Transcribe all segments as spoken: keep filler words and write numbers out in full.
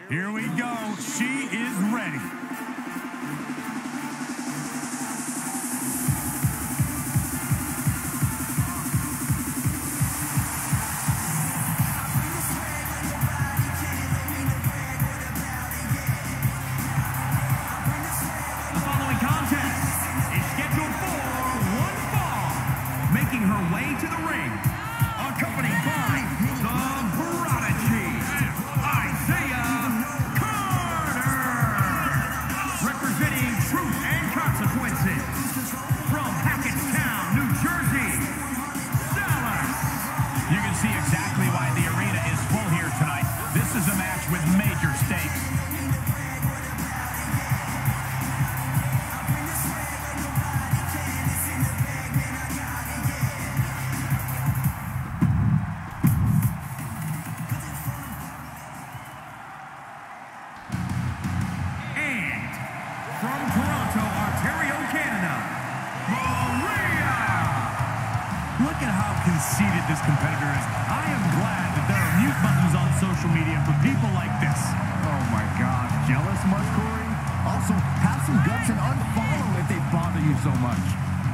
Here we go. She is ready. Conceited this competitor is. I am glad that there are mute buttons on social media for people like this. Oh my God, jealous much, Corey? Also, have some guts and unfollow if they bother you so much.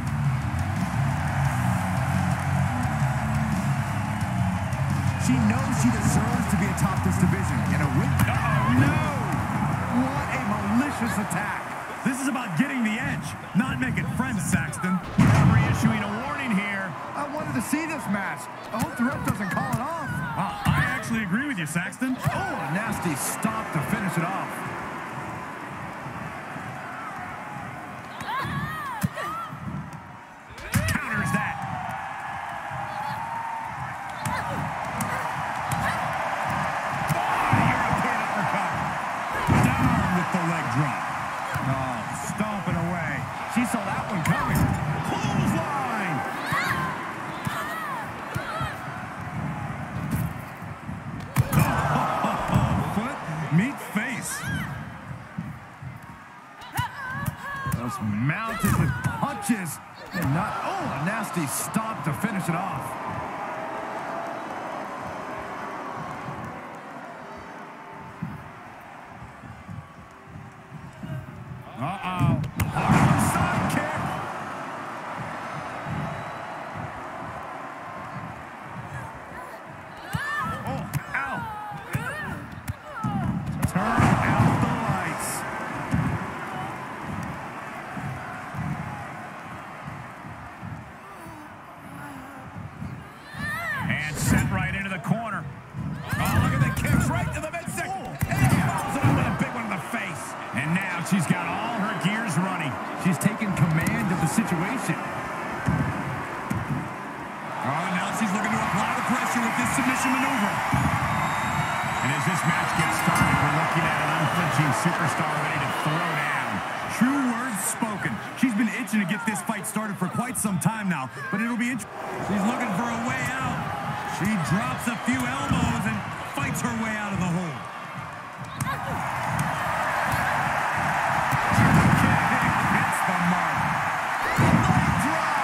She knows she deserves to be atop this division, and a win. Uh-oh, no! What a malicious attack. This is about getting the edge, not making friends, Saxton. Referee issuing a warning here. I wanted to see this match. I hope the ref doesn't call it off. Uh, I actually agree with you, Saxton. Oh, a nasty stop to finish it off. Counters that. Oh, European uppercut. Down with the leg drop. Oh, stomping away. She saw that one coming. Clothesline. Foot, meet face. Those mounted with punches. And not, oh, a nasty stop to finish it off. Uh-oh. Oh, side kick. Oh, ow. Turn out the lights. And sent right into the corner. Oh, look at the kicks right to the midsection. Oh, and then follows it up with a big one in the face. And now she's got all her gears running. She's taken command of the situation. Oh, now she's looking to apply the pressure with this submission maneuver. And as this match gets started, we're looking at an unflinching superstar ready to throw down. True words spoken. She's been itching to get this fight started for quite some time now, but it'll be interesting. She's looking for a way out. She drops a few elbows and fights her way out of the hole. Hits the mark. Leg drop.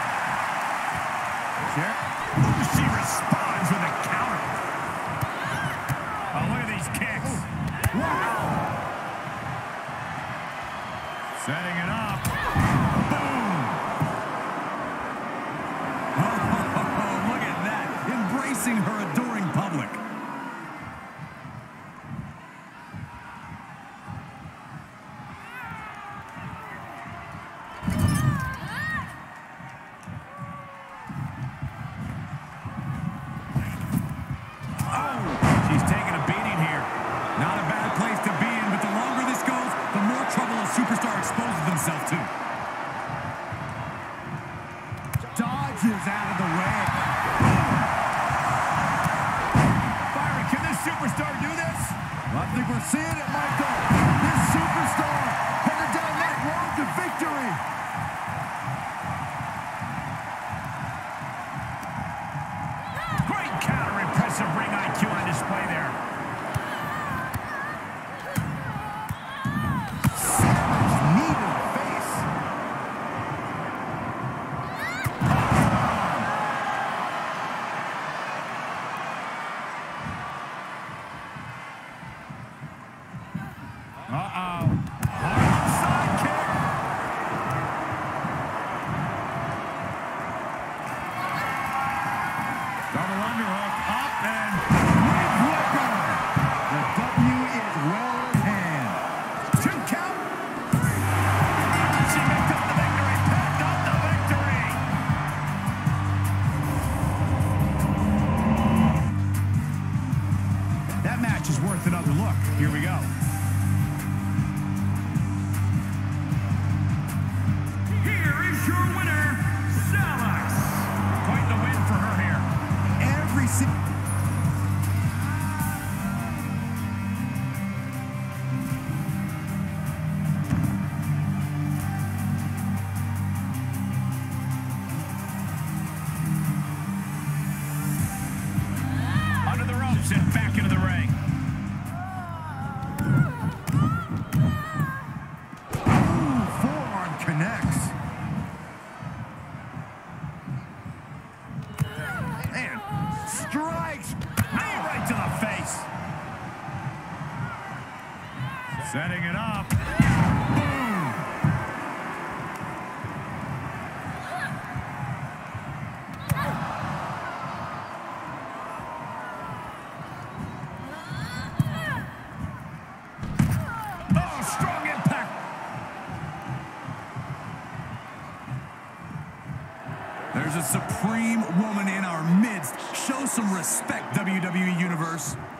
Sure. Ooh, she responds with a counter. Oh, look at these kicks. Wow. Setting it up. Boom. Oh, look at that. Embracing her adoring public. She's taking a beating here. Not a bad place to be in, but the longer this goes, the more trouble a superstar exposes themselves to. Dodges out of the way. Byron, can this superstar do this? I think we're seeing it, Michael. This superstar headed down that road to victory. Great counter, impressive ring I Q on display there. Savage knee to the face. Uh-oh. Hard side kick. Double underhook up and with whipper. The W is well in hand. Two count. She picked up the victory. Picked up the victory. That match is worth another look. Here we go. Here is your winner, Salas. Quite the win for her here. Every single... Under the ropes and back into the ring. Ooh, forearm connects. And strikes. Knee right to the face. Setting it up. Boom. Oh, strong impact. There's a supreme woman in our midst. Show some respect, W W E Universe.